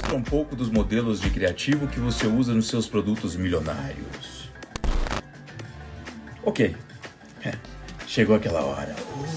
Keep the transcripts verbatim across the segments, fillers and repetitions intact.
mostra um pouco dos modelos de criativo que você usa nos seus produtos milionários. Ok, é, chegou aquela hora.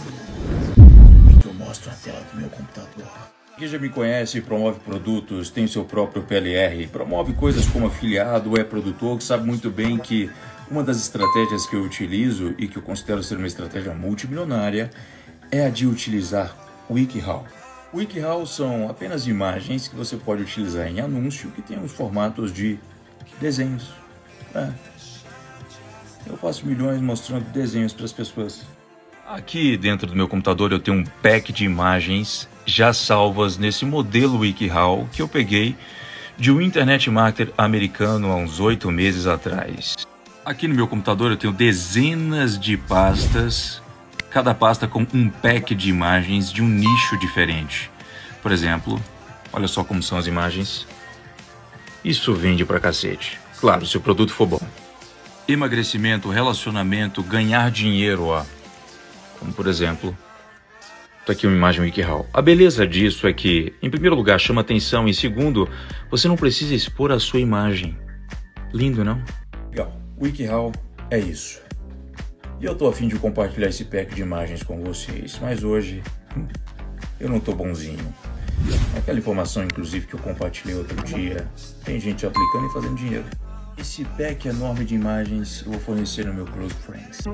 Eu mostro a tela do meu computador. Quem já me conhece, promove produtos, tem seu próprio P L R, promove coisas como afiliado ou é produtor, que sabe muito bem que uma das estratégias que eu utilizo e que eu considero ser uma estratégia multimilionária é a de utilizar WikiHow. WikiHow são apenas imagens que você pode utilizar em anúncio que tem os formatos de desenhos. É. Eu faço milhões mostrando desenhos para as pessoas. Aqui dentro do meu computador eu tenho um pack de imagens já salvas nesse modelo WikiHow que eu peguei de um internet marketer americano há uns oito meses atrás. Aqui no meu computador eu tenho dezenas de pastas, cada pasta com um pack de imagens de um nicho diferente. Por exemplo, olha só como são as imagens. Isso vende pra cacete. Claro, se o produto for bom. Emagrecimento, relacionamento, ganhar dinheiro, ó. Como por exemplo, tá aqui uma imagem WikiHow. A beleza disso é que, em primeiro lugar, chama atenção. Em segundo, você não precisa expor a sua imagem. Lindo, não? Legal. WikiHow é isso. E eu tô a fim de compartilhar esse pack de imagens com vocês, mas hoje eu não tô bonzinho. Aquela informação, inclusive, que eu compartilhei outro dia, tem gente aplicando e fazendo dinheiro. Esse pack enorme de imagens eu vou fornecer no meu Close Friends.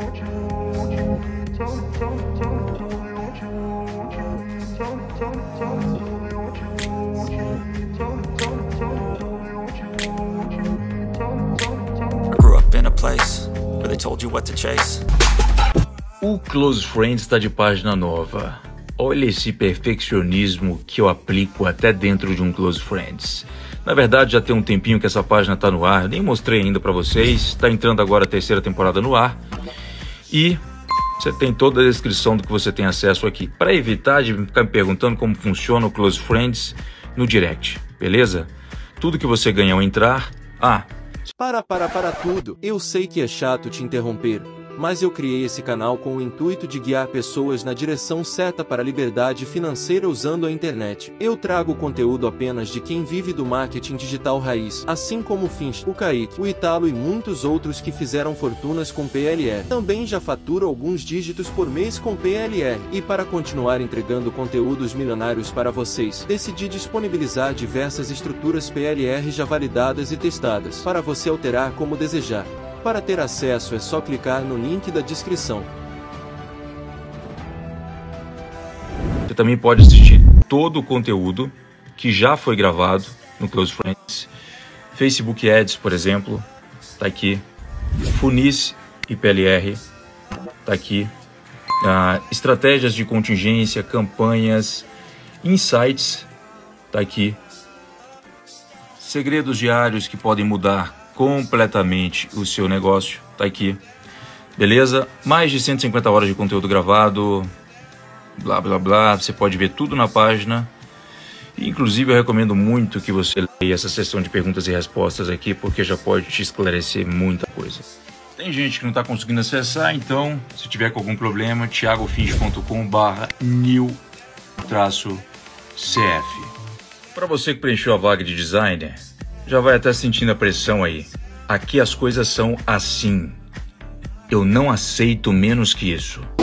O Close Friends está de página nova. Olha esse perfeccionismo que eu aplico até dentro de um Close Friends. Na verdade, já tem um tempinho que essa página está no ar, nem mostrei ainda para vocês. Está entrando agora a terceira temporada no ar. E você tem toda a descrição do que você tem acesso aqui. Para evitar de ficar me perguntando como funciona o Close Friends no direct, beleza? Tudo que você ganha ao entrar... Ah... Para, para, para tudo. Eu sei que é chato te interromper, mas eu criei esse canal com o intuito de guiar pessoas na direção certa para a liberdade financeira usando a internet. Eu trago conteúdo apenas de quem vive do marketing digital raiz, assim como o Finch, o Kaique, o Italo e muitos outros que fizeram fortunas com P L R. Também já faturo alguns dígitos por mês com P L R. E para continuar entregando conteúdos milionários para vocês, decidi disponibilizar diversas estruturas P L R já validadas e testadas, para você alterar como desejar. Para ter acesso é só clicar no link da descrição. Você também pode assistir todo o conteúdo que já foi gravado no Close Friends. Facebook Ads, por exemplo, tá aqui. Funis e P L R, tá aqui. Ah, estratégias de contingência, campanhas, insights, tá aqui. Segredos diários que podem mudar completamente o seu negócio, tá aqui, beleza? Mais de cento e cinquenta horas de conteúdo gravado, blá blá blá, você pode ver tudo na página. E, inclusive eu recomendo muito que você leia essa sessão de perguntas e respostas aqui, porque já pode te esclarecer muita coisa. Tem gente que não está conseguindo acessar, então se tiver com algum problema, thiago finch ponto com barra new C F. Para você que preencheu a vaga de designer, já vai até sentindo a pressão aí. Aqui as coisas são assim. Eu não aceito menos que isso.